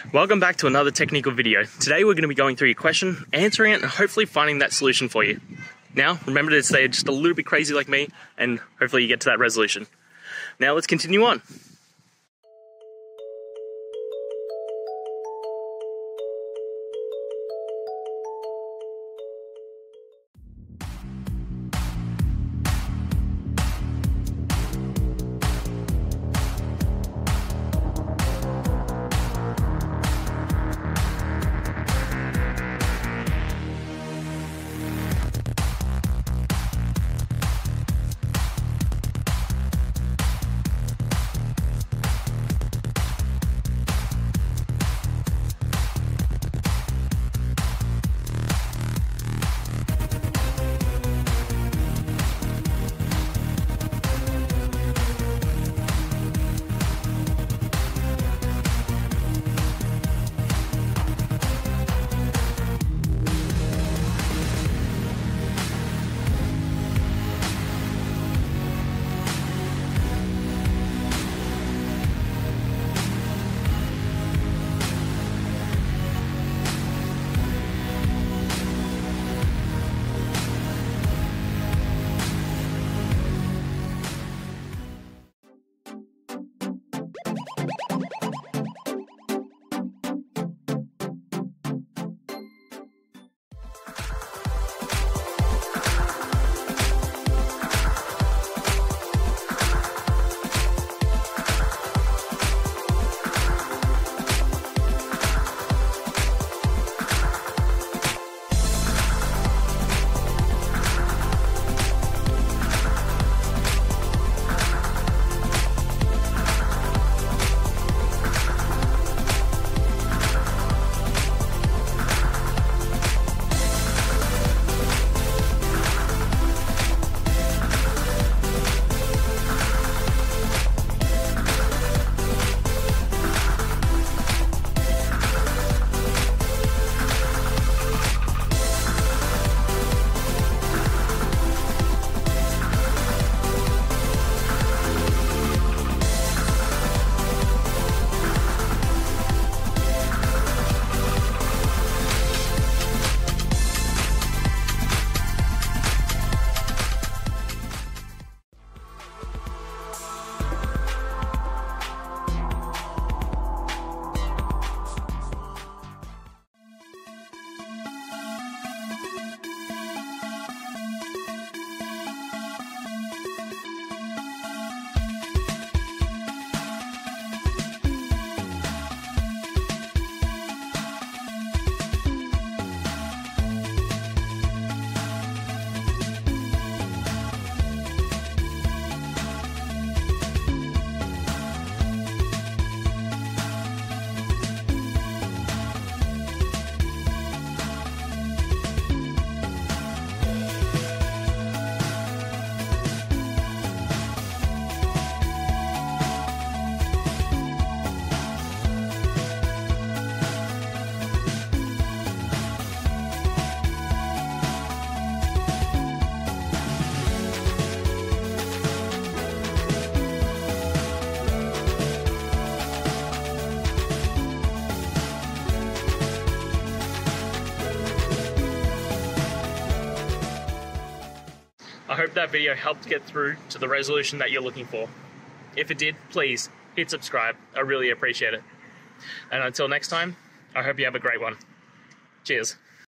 Welcome back to another technical video. Today we're going to be going through your question, answering it, and hopefully finding that solution for you. Now, remember to stay just a little bit crazy like me, and hopefully you get to that resolution. Now let's continue on. I hope that video helped get through to the resolution that you're looking for. If it did, please hit subscribe. I really appreciate it. And until next time, I hope you have a great one. Cheers.